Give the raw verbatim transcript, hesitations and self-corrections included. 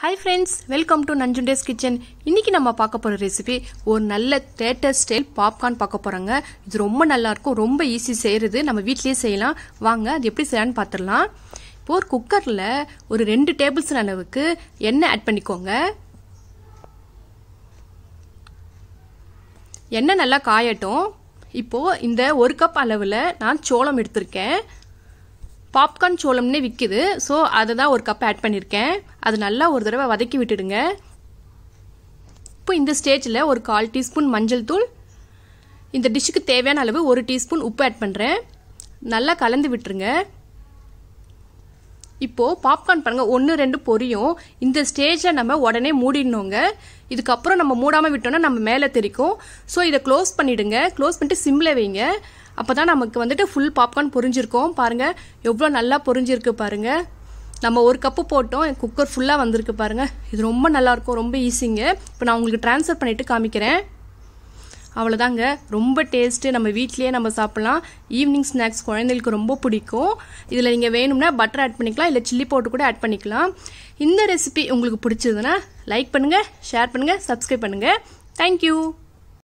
Hi friends, welcome to Nanjundesh kitchen. இன்னைக்கு நம்ம பார்க்க போற ரெசிபி ஒரு நல்ல தியேட்டர் ஸ்டைல் பாப்கார்ன் பார்க்க போறோங்க. இது ரொம்ப நல்லா இருக்கும், ரொம்ப ஈஸி செய்யறது. நம்ம வீட்லயே செய்யலாம். வாங்க அது எப்படி செய்யலாம்னு பார்த்துடலாம். இப்போ ஒரு குக்கர்ல ஒரு ரெண்டு டேபிள் ஸ்பூன் அளவுக்கு எண்ணெய் ஆட் பண்ணிக்கோங்க. எண்ணெய் நல்லா காயட்டும். இப்போ இந்த ஒரு கப் அளவுல நான் சோளம் எடுத்திருக்கேன். பாப்கார்ன் சோளம்னே விற்கிது. ஸோ அதை தான் ஒரு கப் ஆட் பண்ணியிருக்கேன். அது நல்லா ஒரு தடவை வதக்கி விட்டுடுங்க. இப்போ இந்த ஸ்டேஜில் ஒரு கால் டீஸ்பூன் மஞ்சள் தூள், இந்த டிஷ்ஷுக்கு தேவையான அளவு ஒரு டீஸ்பூன் உப்பு ஆட் பண்ணுறேன். நல்லா கலந்து விட்டுருங்க. இப்போது பாப்கார்ன் பாருங்கள் ஒன்று ரெண்டு பொரியும். இந்த ஸ்டேஜில் நம்ம உடனே மூடிடணுங்க. இதுக்கப்புறம் நம்ம மூடாமல் விட்டோம்னா நம்ம மேலே தெரிக்கும். ஸோ இதை க்ளோஸ் பண்ணிவிடுங்க. க்ளோஸ் பண்ணிட்டு சிம்மில் வைங்க. அப்போ தான் நமக்கு வந்துட்டு ஃபுல் பாப்கார்ன் பொரிஞ்சிருக்கும். பாருங்கள் எவ்வளோ நல்லா பொரிஞ்சிருக்கு பாருங்கள். நம்ம ஒரு கப்பு போட்டோம், குக்கர் ஃபுல்லாக வந்திருக்கு பாருங்கள். இது ரொம்ப நல்லாயிருக்கும், ரொம்ப ஈஸிங்க. இப்போ நான் உங்களுக்கு ட்ரான்ஸ்ஃபர் பண்ணிவிட்டு காமிக்கிறேன். அவ்வளோதாங்க, ரொம்ப டேஸ்ட்டு. நம்ம வீட்லேயே நம்ம சாப்பிட்லாம். ஈவினிங் ஸ்நாக்ஸ் குழந்தைகளுக்கு ரொம்ப பிடிக்கும். இதில் நீங்கள் வேணும்னா பட்டர் ஆட் பண்ணிக்கலாம், இல்லை சில்லி பவுடர் கூட ஆட் பண்ணிக்கலாம். இந்த ரெசிபி உங்களுக்கு பிடிச்சதுன்னா லைக் பண்ணுங்கள், ஷேர் பண்ணுங்கள், சப்ஸ்கிரைப் பண்ணுங்கள். தேங்க்யூ.